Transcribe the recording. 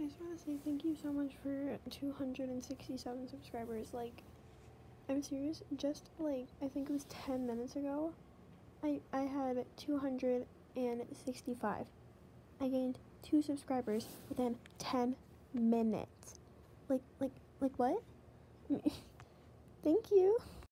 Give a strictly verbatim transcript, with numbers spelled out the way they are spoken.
just want to say thank you so much for two hundred sixty-seven subscribers. Like, I'm serious, just like, I think it was ten minutes ago, I, I had two hundred sixty-five. I gained two subscribers within ten minutes. Like, like, like what? Thank you.